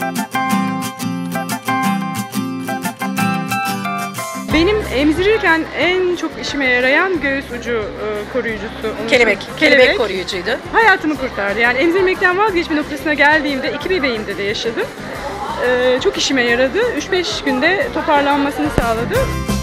Benim emzirirken en çok işime yarayan göğüs ucu koruyucusu. Kelebek koruyucuydu. Hayatımı kurtardı. Yani emzirmekten vazgeçme noktasına geldiğimde, 2 bebeğimde de yaşadım. Çok işime yaradı. 3-5 günde toparlanmasını sağladı.